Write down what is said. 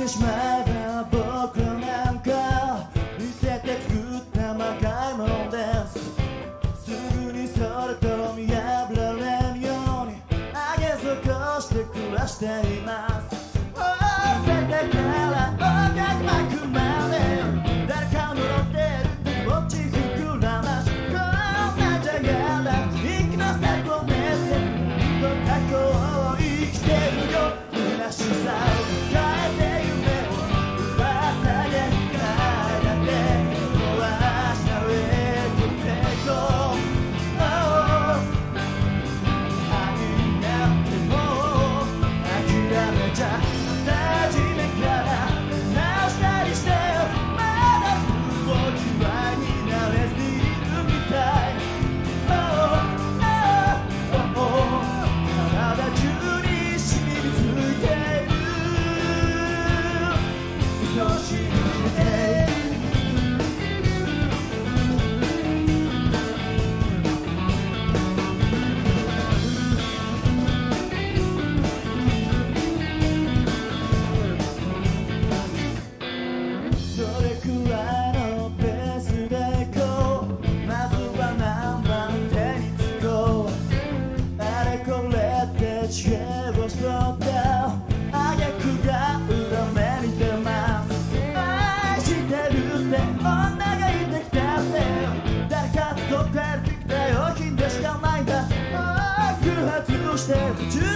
てしまえば僕らなんか見せて作った魔界もんです。すぐにそれと見破られんように上げ底して暮らしています。出てからお客幕まで誰か乗ってるって気持ち膨らまし、こんなんじゃやだ息の先をねってと過去を生きてるよ虚しさを変えて夢を噂で変えて壊した上と抵抗愛になっても諦めちゃ初めから直したりしてまだ動きはになれずにいるみたい。体中に染みついている嘘信じてどれくらいのペースで行こう。まずは何番手につこう。あれこれって知恵をしとった挙句が裏目に出ます。愛してるって女がいてきたって誰かと帰ってきたよ金でしかないんだ。爆発して